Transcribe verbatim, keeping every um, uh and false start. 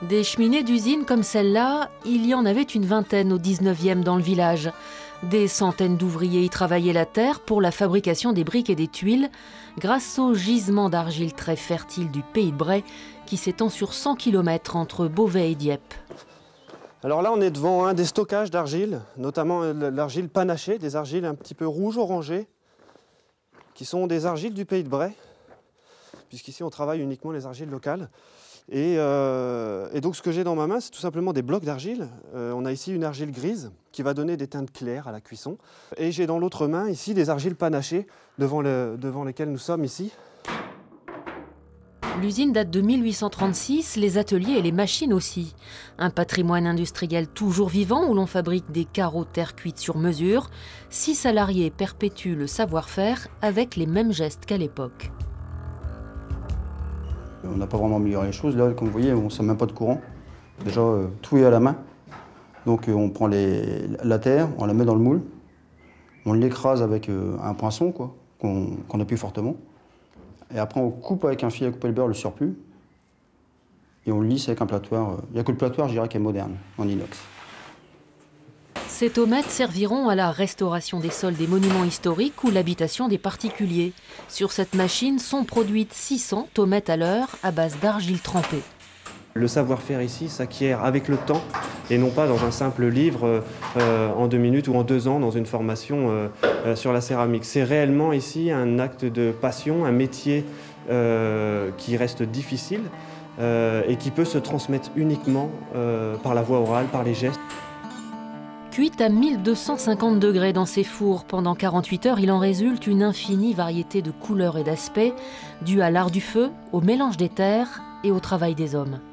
Des cheminées d'usines comme celle-là, il y en avait une vingtaine au dix-neuvième dans le village. Des centaines d'ouvriers y travaillaient la terre pour la fabrication des briques et des tuiles, grâce au gisement d'argile très fertile du Pays de Bray, qui s'étend sur cent kilomètres entre Beauvais et Dieppe. Alors là, on est devant un des stockages d'argile, notamment l'argile panachée, des argiles un petit peu rouge-orangé, qui sont des argiles du Pays de Bray, puisqu'ici on travaille uniquement les argiles locales. Et, euh, et donc ce que j'ai dans ma main, c'est tout simplement des blocs d'argile. Euh, on a ici une argile grise qui va donner des teintes claires à la cuisson. Et j'ai dans l'autre main ici des argiles panachées devant, le, devant lesquelles nous sommes ici. L'usine date de mille huit cent trente-six, les ateliers et les machines aussi. Un patrimoine industriel toujours vivant où l'on fabrique des carreaux terre cuite sur mesure. Six salariés perpétuent le savoir-faire avec les mêmes gestes qu'à l'époque. On n'a pas vraiment amélioré les choses. Là, comme vous voyez, on ne sent même pas de courant. Déjà, euh, tout est à la main. Donc euh, on prend les, la terre, on la met dans le moule. On l'écrase avec euh, un poinçon quoi, qu'on qu'on appuie fortement. Et après, on coupe avec un fil à couper le beurre le surplus. Et on le lisse avec un platoir. Il n'y a que le platoir, je dirais, qui est moderne, en inox. Ces tomates serviront à la restauration des sols des monuments historiques ou l'habitation des particuliers. Sur cette machine sont produites six cents tomates à l'heure à base d'argile trempée. Le savoir-faire ici s'acquiert avec le temps et non pas dans un simple livre euh, en deux minutes ou en deux ans dans une formation euh, euh, sur la céramique. C'est réellement ici un acte de passion, un métier euh, qui reste difficile euh, et qui peut se transmettre uniquement euh, par la voie orale, par les gestes. Cuite à mille deux cent cinquante degrés dans ces fours pendant quarante-huit heures, il en résulte une infinie variété de couleurs et d'aspects, due à l'art du feu, au mélange des terres et au travail des hommes.